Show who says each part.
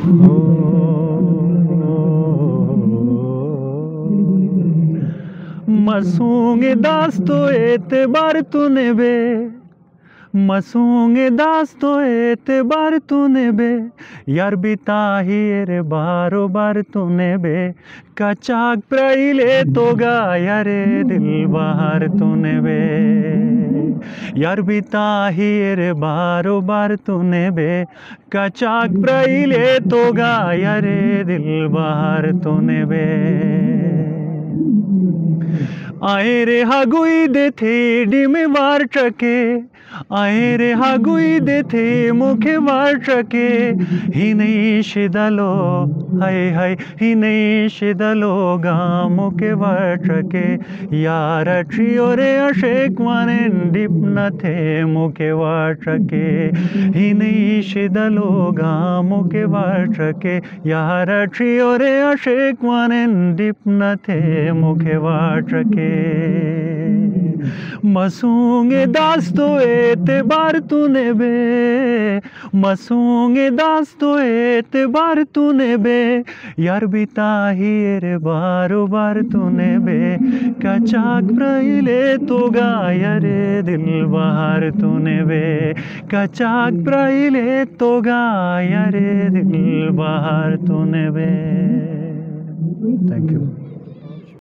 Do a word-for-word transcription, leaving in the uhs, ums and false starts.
Speaker 1: मसूंगे दास्तो एतबार तूने बे, मसूंगे दास्तो एतबार तूने बे, यार बिताही रे बारो बार तूने बे, कचाक प्राइले तो गाया रे दिल बाहर तूने बे, यार बिताही रे बारो बार तूने बे, कचाक प्राइले तो गाया रे दिल बाहर तूने बे। आए रे हागुई दे थे डिमे वार चके, आए रे हागुई दे थे मुखे वार चके, ही नहीं शिदलो हाय हाय, ही नहीं शिदलो गा मुखे वार चके, यार ट्रियो रे अशेक वानेन डिप न थे मुखे वार चके, ही नहीं शिदलो गा मुखे वार चके, यार ट्रियो रे अशेक वानेन डिप न थे मुखे वार चके। मसूंगे दास्तो एतबार तूने बे, मसूंगे दास्तो एतबार तूने बे, यार बिताही रे बारो बार तूने बे, कचाक प्राइले तो गाया रे दिल बाहर तूने बे, कचाक प्राइले तो गाया रे दिल बाहर तूने बे। Thank you.